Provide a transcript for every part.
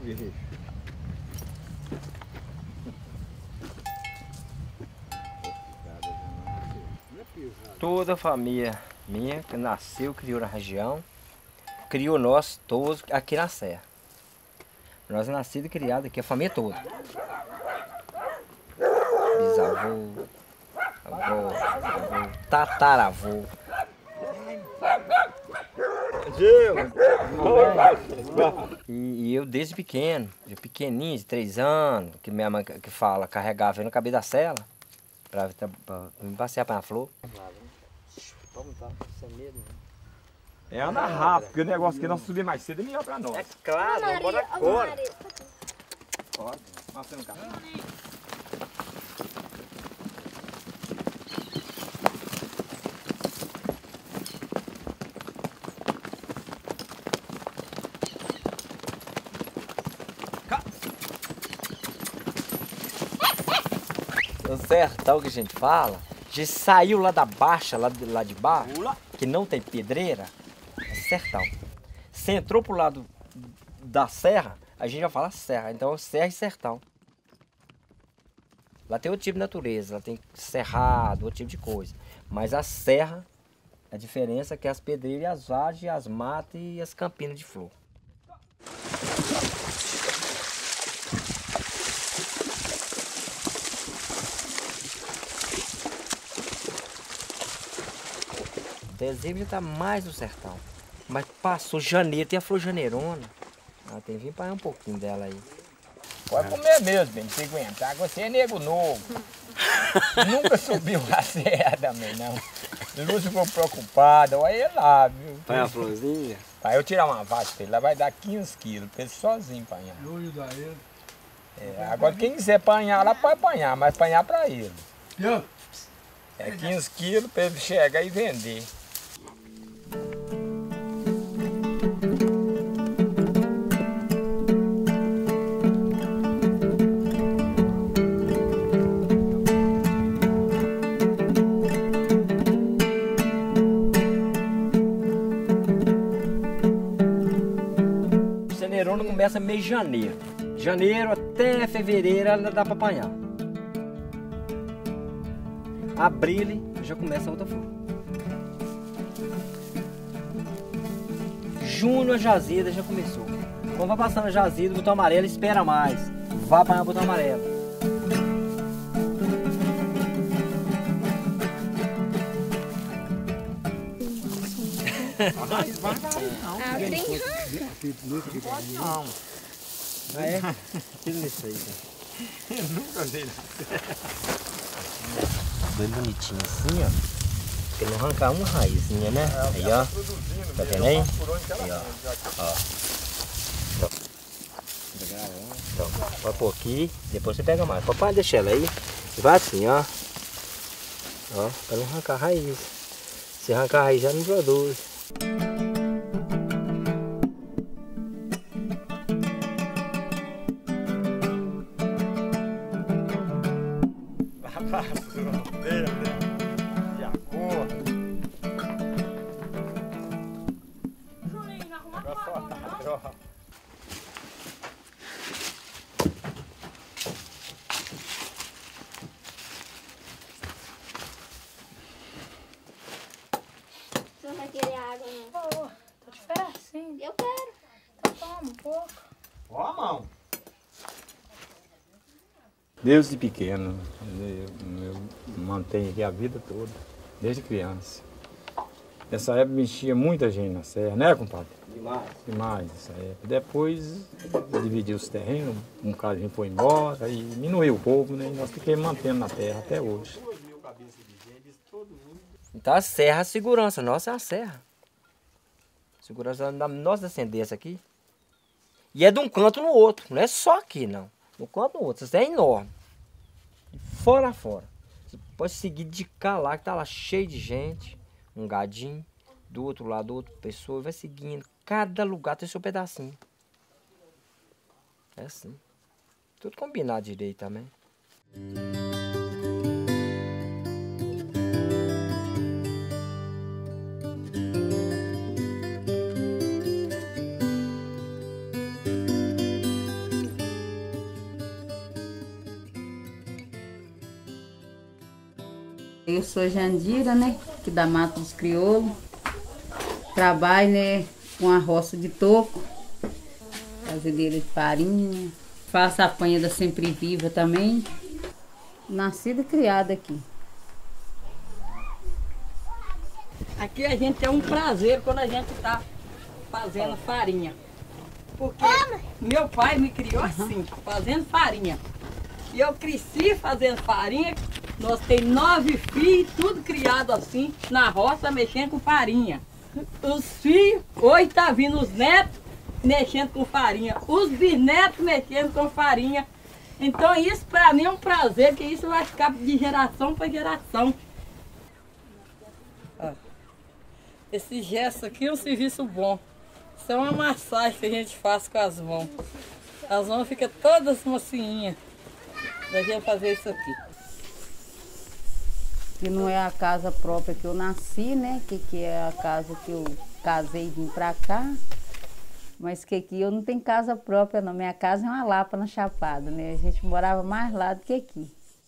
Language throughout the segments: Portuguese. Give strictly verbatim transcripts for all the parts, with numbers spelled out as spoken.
bicho. Toda a família minha que nasceu, criou na região, criou nós todos aqui na Serra. Nós nascidos e criados aqui, a família toda. Bisavô, avô, avô, tataravô. E, e eu desde pequeno, de pequenininho, de três anos, que minha mãe que fala, carregava eu no cabelo da cela, para me passear para a flor. É anda rápido, porque o negócio que nós subir mais cedo é melhor para nós. É claro, vamos embora agora. Pode, passa no carro. O sertão que a gente fala, a gente saiu lá da baixa, lá de, lá de baixo, que não tem pedreira, é sertão. Você entrou pro lado da serra, a gente já fala serra, então é serra e sertão. Lá tem outro tipo de natureza, lá tem cerrado, outro tipo de coisa. Mas a serra, a diferença é que as pedreiras, as vargens, as matas e as campinas de flor. Dezembro já está mais no sertão. Mas passou janeiro, tem a flor janeirona. Ah, tem que vir para um pouquinho dela aí. Pode comer mesmo, bem, se aguentar. Você é nego novo. Nunca subiu a serra também, não. Lúcio ficou preocupado, olha ele lá, viu? Põe a florzinha. Aí eu tirar uma vaca dele, lá vai dar quinze quilos, para ele sozinho apanhar. Eu ajudar ele. É, agora quem quiser apanhar lá pode apanhar, mas apanhar para ele. Eu? É quinze quilos para ele chegar e vender. Janeirona começa mês de janeiro. Janeiro até fevereiro ela dá para apanhar. Abril já começa a outra flor. Junho a jazida já começou. Quando vai passando a jazida, o botão amarelo espera mais. Vai apanhar o botão amarelo. Vai, vai, vai, não. Ah, tem Pode não. Ah, é? Tira isso aí, cara. Eu nunca vi nada. Bem bonitinho assim, ó. Porque não arrancar uma raizinha, né? Aí, ó. Tá vendo aí? Aí, ó. Ó. Então, vai pôr aqui, depois você pega mais. Papai, deixa ela aí. E vai assim, ó. Ó, pra não arrancar a raiz. Se arrancar a raiz já não produz. Você não vai querer água, não? Ô, tô de fé, sim. Eu quero. Então toma um pouco. Ó a mão. Desde pequeno, eu, eu mantenho aqui a vida toda, desde criança. Nessa época mexia muita gente na serra, né, compadre? Demais. Demais nessa época. Depois dividiu os terrenos, um bocado a gente foi embora e diminuiu o povo, né? E nós ficamos mantendo na terra até hoje. Então a serra, a segurança nossa é a serra. Segurança da nossa descendência aqui. E é de um canto no outro, não é só aqui não. De um canto no outro, isso é enorme. E fora a fora. Você pode seguir de cá lá, que tá lá cheio de gente. Um gadinho, do outro lado, outra pessoa, vai seguindo. Cada lugar tem seu pedacinho. É assim. Tudo combinado direito também. Eu sou Jandira, né, aqui da Mata dos Crioulos. Trabalho, né, com a roça de toco, fazendeira de farinha. Faço a panha da Sempre Viva também. Nascida e criada aqui. Aqui a gente tem um prazer quando a gente está fazendo farinha. Porque meu pai me criou assim, fazendo farinha. E eu cresci fazendo farinha. Nós temos nove filhos, tudo criado assim, na roça, mexendo com farinha. Os filhos, hoje tá vindo os netos mexendo com farinha. Os bisnetos mexendo com farinha. Então isso para mim é um prazer, que isso vai ficar de geração para geração. Ah, esse gesto aqui é um serviço bom. Isso é uma massagem que a gente faz com as mãos. As mãos ficam todas mocinhas da gente fazer isso aqui. Que não é a casa própria que eu nasci, né? Que, que é a casa que eu casei e vim pra cá. Mas que aqui eu não tenho casa própria, não. Minha casa é uma lapa na Chapada, né? A gente morava mais lá do que aqui.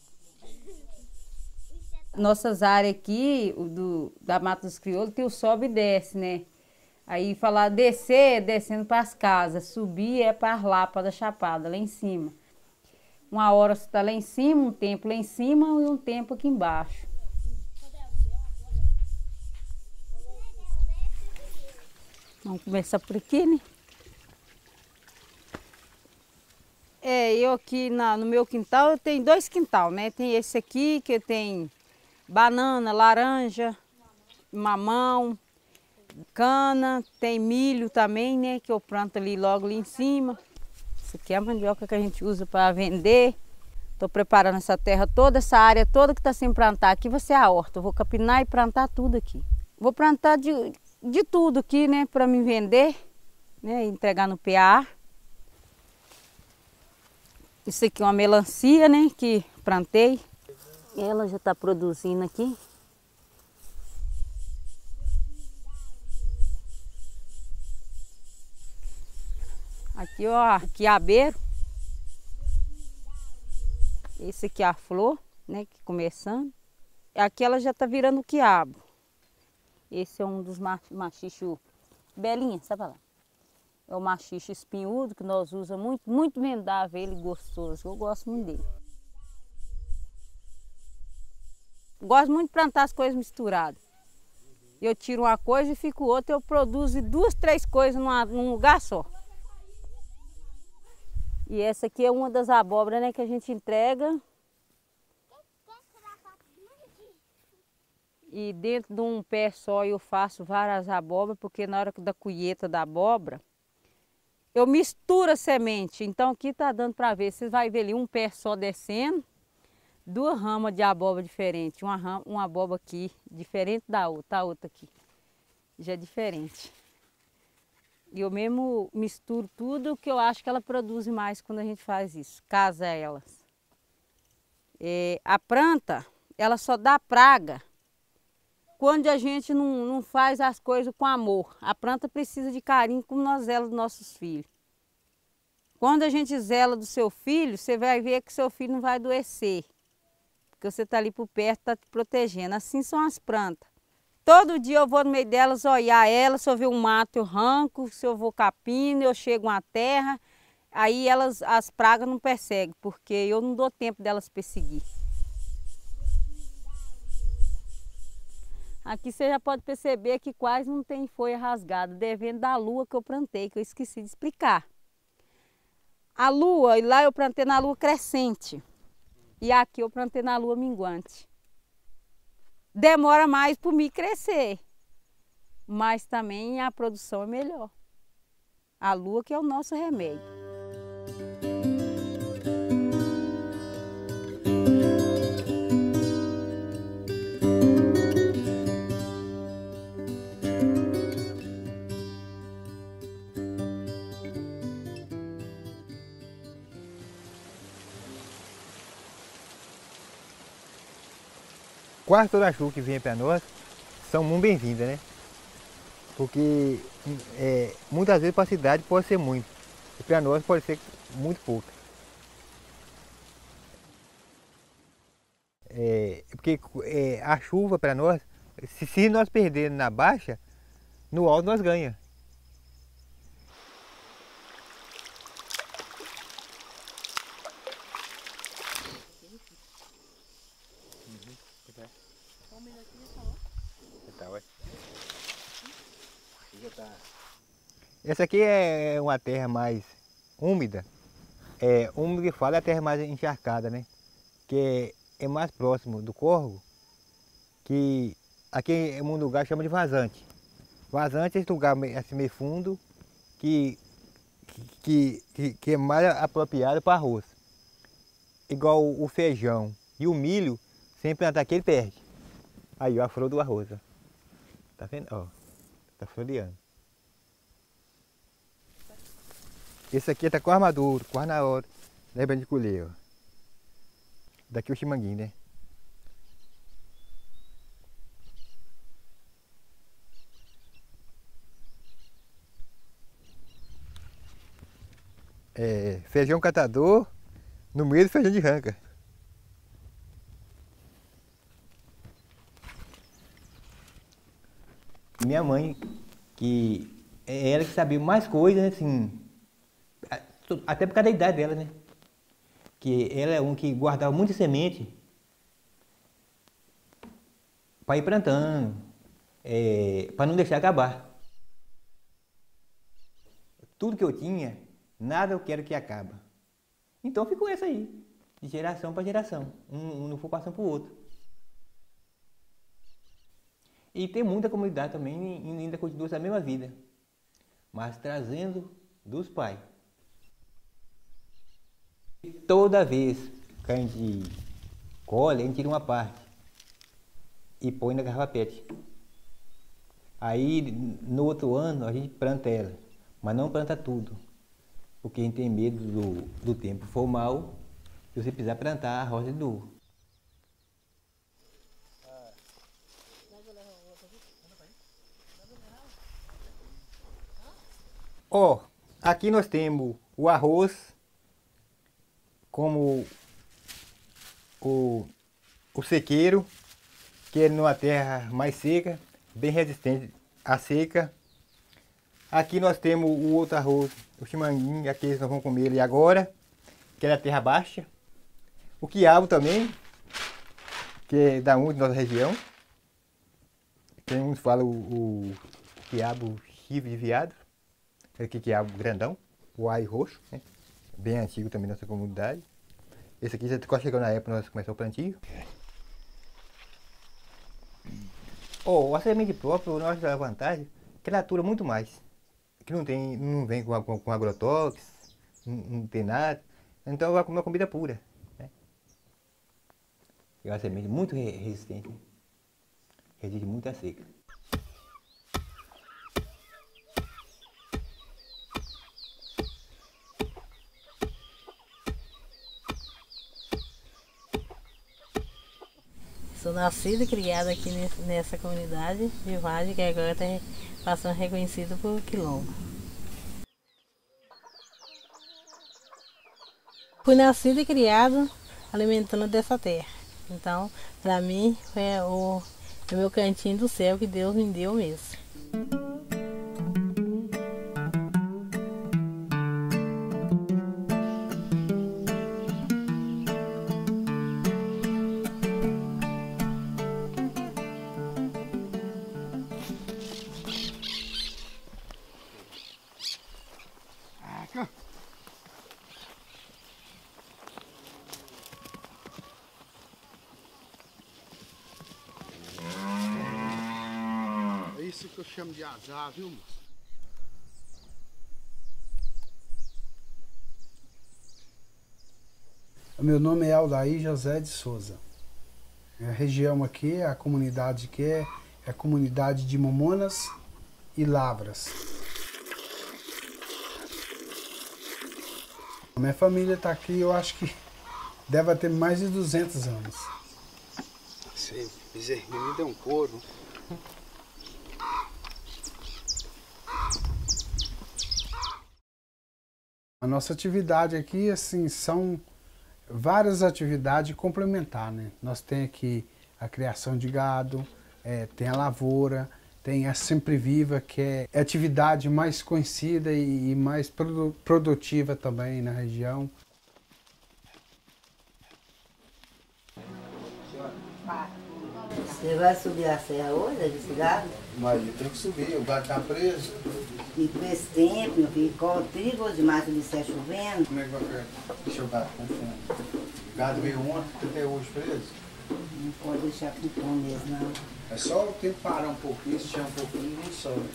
Nossas áreas aqui, do, da Mata dos Crioulos, tem o sobe e desce, né? Aí falar descer é descendo para as casas, subir é para as lapas da Chapada, lá em cima. Uma hora você está lá em cima, um tempo lá em cima e um tempo aqui embaixo. Vamos começar por aqui, né? É, eu aqui na, no meu quintal, eu tenho dois quintal, né? Tem esse aqui que tem banana, laranja, mamão, cana, tem milho também, né? Que eu planto ali logo ali em cima. Isso aqui é a mandioca que a gente usa para vender. Estou preparando essa terra toda, essa área toda que está sem plantar aqui vai ser a horta. Eu vou capinar e plantar tudo aqui. Vou plantar de, de tudo aqui, né? Para me vender, né? Entregar no P A. Isso aqui é uma melancia, né? Que plantei. Ela já está produzindo aqui. Aqui, ó, quiabeiro. Esse aqui é a flor, né, que começando. Aqui ela já tá virando quiabo. Esse é um dos machichos. Belinha, sai pra lá. É o machixe espinhudo, que nós usamos muito, muito vendável, ele gostoso. Eu gosto muito dele. Gosto muito de plantar as coisas misturadas. Eu tiro uma coisa e fico outra, eu produzo duas, três coisas numa, num lugar só. E essa aqui é uma das abóboras, né, que a gente entrega. E dentro de um pé só eu faço várias abóboras, porque na hora da colheita da abóbora, eu misturo a semente. Então aqui tá dando para ver, vocês vão ver ali um pé só descendo, duas ramas de abóbora diferentes. Uma, rama, uma abóbora aqui, diferente da outra, a outra aqui, já é diferente. E eu mesmo misturo tudo, que eu acho que ela produz mais quando a gente faz isso, casa elas. É, a planta, ela só dá praga quando a gente não, não faz as coisas com amor. A planta precisa de carinho como nós zelamos dos nossos filhos. Quando a gente zela do seu filho, você vai ver que seu filho não vai adoecer. Porque você está ali por perto, está te protegendo. Assim são as plantas. Todo dia eu vou no meio delas olhar elas, se eu ver um mato eu arranco, se eu vou capino, eu chego uma terra. Aí elas, as pragas não perseguem, porque eu não dou tempo delas perseguir. Aqui você já pode perceber que quase não tem folha rasgada, devendo da lua que eu plantei, que eu esqueci de explicar. A lua, lá eu plantei na lua crescente. E aqui eu plantei na lua minguante. Demora mais para mim crescer, mas também a produção é melhor. A lua que é o nosso remédio. Quase toda a chuva que vem para nós são muito bem-vindas, né? Porque é, muitas vezes para a cidade pode ser muito, e para nós pode ser muito pouco. É, porque é, a chuva para nós, se, se nós perdermos na baixa, no alto nós ganhamos. Essa aqui é uma terra mais úmida. É, úmido que fala é a terra mais encharcada, né? Que é, é mais próximo do córrego, que aqui em um lugar chama de vazante. Vazante é esse lugar assim, meio fundo, que, que, que, que é mais apropriado para arroz. Igual o feijão e o milho, sem plantar aqui ele perde. Aí ó, a flor do arroz, ó. Tá vendo? Ó, tá floreando. Esse aqui tá quase maduro, quase na hora. Lembra de colher, ó. Daqui o chimanguinho, né? É, feijão catador no meio do feijão de ranca. Minha mãe, que é ela que sabia mais coisas, né, assim, até por causa da idade dela, né? Que ela é um que guardava muita semente para ir plantando, é, para não deixar acabar. Tudo que eu tinha, nada eu quero que acabe. Então ficou essa aí, de geração para geração, um, um não for passando para o outro. E tem muita comunidade também e ainda continua essa mesma vida, mas trazendo dos pais. Toda vez que a gente colhe, a gente tira uma parte e põe na garrafa pet. Aí no outro ano a gente planta ela, mas não planta tudo, porque a gente tem medo do, do tempo for mal e você precisar plantar a roça de novo. Ó, aqui nós temos o arroz, como o, o sequeiro, que é numa terra mais seca, bem resistente à seca. Aqui nós temos o outro arroz, o chimanguinho, aqui nós vamos comer ele agora, que é da terra baixa. O quiabo também, que é da onde, nossa região. Tem uns falam o, o quiabo chifre de viado. Aqui quiabo grandão, o ai roxo, né? Bem antigo também nessa comunidade. Esse aqui já quase chegou na época que nós começamos o plantio. Oh, a semente própria, nossa vantagem, que ela atura muito mais. Que não, tem, não vem com, com, com agrotóxicos, não, não tem nada. Então vai comer uma comida pura. Né? É uma semente muito resistente, né? Resiste muito à seca. Sou nascida e criada aqui nessa comunidade de Vargem, que agora está passando reconhecido por quilombo. Fui nascida e criada alimentando dessa terra. Então, para mim, é o, é o meu cantinho do céu que Deus me deu mesmo. É isso que eu chamo de azar, viu, moço? Meu nome é Aldair José de Souza. A região aqui, a comunidade que é, é a comunidade de Momonas e Lavras. A minha família está aqui, eu acho que deve ter mais de duzentos anos. Sei, me deu um couro. A nossa atividade aqui, assim, são várias atividades complementares, né? Nós temos aqui a criação de gado, é, tem a lavoura, tem a Sempre Viva, que é a atividade mais conhecida e, e mais produ produtiva também na região. Você vai subir a serra hoje, desse gado? Mas eu tenho que subir, o gado está preso. E com esse tempo, meu filho, com o trigo demais que disser chovendo. Como é que vai ficar? Deixa o gado confiando. O gado veio ontem, até hoje preso. Não pode deixar com fome mesmo, não. É só o tempo parar um pouquinho, se tiver um pouquinho, nem sobe.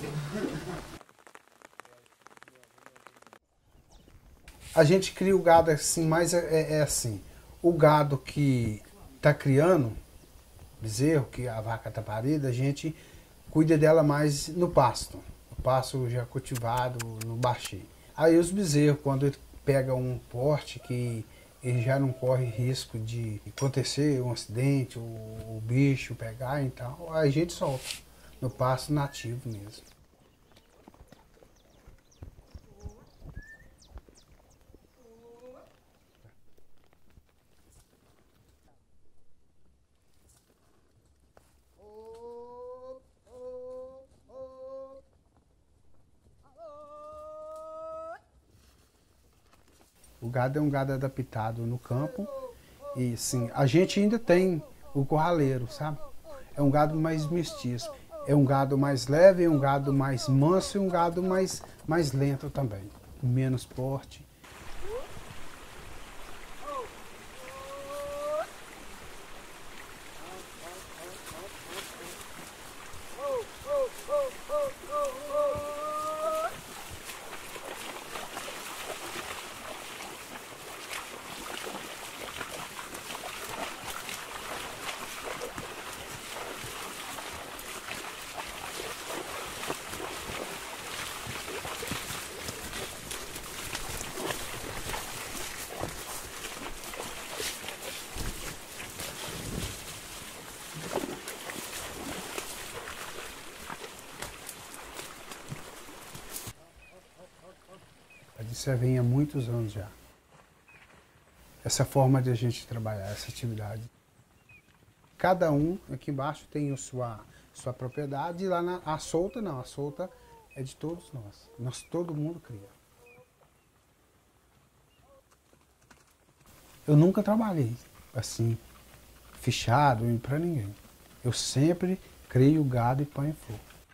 A gente cria o gado assim, mas é, é assim. O gado que está criando, bezerro, que a vaca está parida, a gente cuida dela mais no pasto. No pasto já cultivado, no baixio. Aí os bezerros, quando ele pega um porte que ele já não corre risco de acontecer um acidente, o, o bicho pegar, então a gente solta no pasto nativo mesmo. O gado é um gado adaptado no campo e sim, a gente ainda tem o curraleiro, sabe? É um gado mais mestiço, é um gado mais leve, é um gado mais manso e um gado mais, mais lento também, menos porte. Isso já vem há muitos anos já. Essa forma de a gente trabalhar, essa atividade. Cada um aqui embaixo tem a sua, sua propriedade e lá na a solta não, a solta é de todos nós. Nós todo mundo cria. Eu nunca trabalhei assim, fechado para ninguém. Eu sempre crio gado e ponho flor.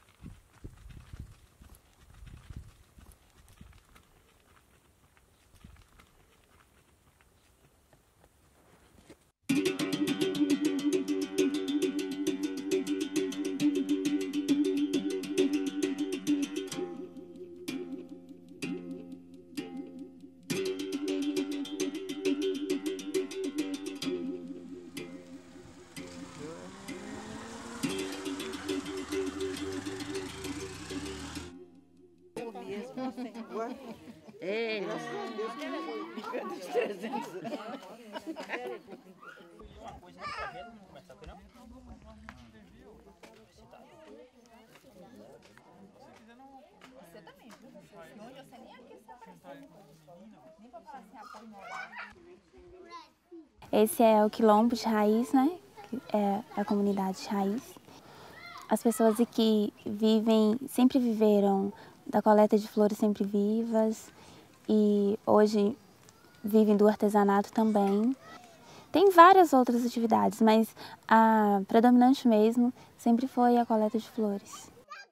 É, graças a Deus que ele é dos trezentos. Você também, onde você nem aqui se apareceu. Nem pra falar assim, apoio moral. Esse é o quilombo de raiz, né? É a comunidade de raiz. As pessoas aqui vivem, sempre viveram da coleta de flores sempre vivas e hoje vivem do artesanato também. Tem várias outras atividades, mas a predominante mesmo sempre foi a coleta de flores.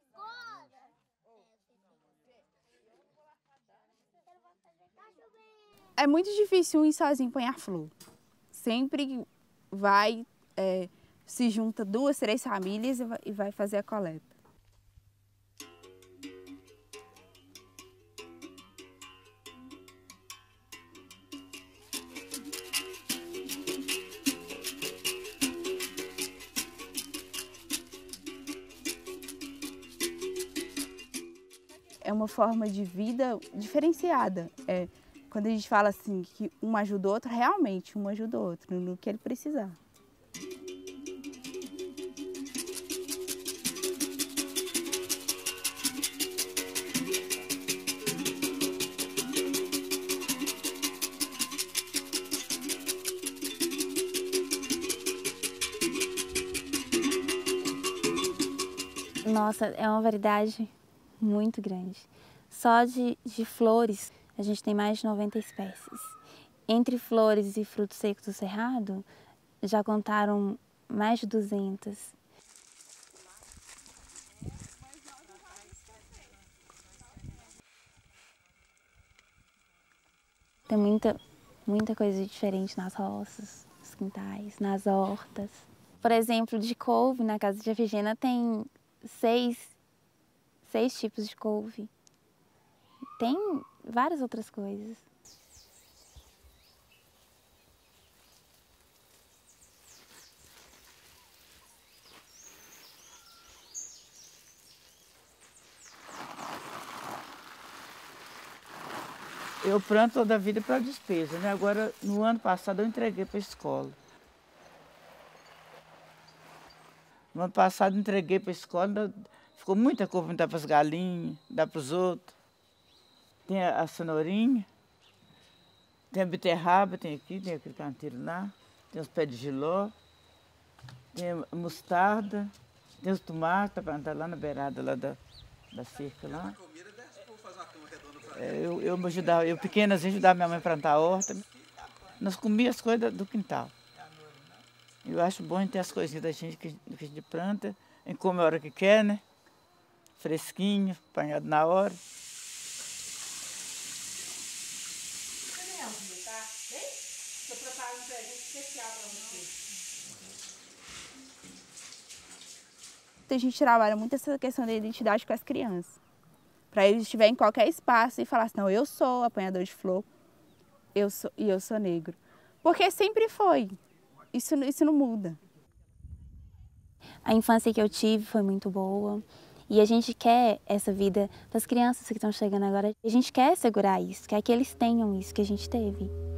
É muito difícil ir sozinho apanhar flor. Sempre vai, é, se junta duas, três famílias e vai, e vai fazer a coleta. É uma forma de vida diferenciada. É, quando a gente fala assim que um ajuda o outro, realmente um ajuda o outro no que ele precisar. Nossa, é uma variedade muito grande. Só de, de flores, a gente tem mais de noventa espécies. Entre flores e frutos secos do cerrado, já contaram mais de duzentas. Tem muita, muita coisa diferente nas roças, nos quintais, nas hortas. Por exemplo, de couve, na casa de Efigênia tem seis, seis tipos de couve. Tem várias outras coisas. Eu planto toda a vida para despesa, né? Agora, no ano passado, eu entreguei para a escola. No ano passado, entreguei para a escola, ficou muita couve, dá para as galinhas, dá para os outros. Tem a, a cenourinha, tem a beterraba, tem aqui, tem aquele canteiro lá, tem os pés de jiló, tem a mostarda, tem os tomates, para plantar lá na beirada lá da, da cerca lá. Eu, eu, me ajudava, eu pequena, assim, ajudava minha mãe a plantar a horta. Nós comíamos as coisas do quintal. Eu acho bom ter as coisinhas da gente que, que a gente planta, a gente come a hora que quer, né? Fresquinho, apanhado na hora. Estou preparando um presente especial para você. A gente trabalha muito essa questão da identidade com as crianças. Para eles estiverem em qualquer espaço e falar assim, não, eu sou apanhador de flor eu sou, e eu sou negro. Porque sempre foi. Isso, isso não muda. A infância que eu tive foi muito boa. E a gente quer essa vida das crianças que estão chegando agora. A gente quer segurar isso, quer que eles tenham isso que a gente teve.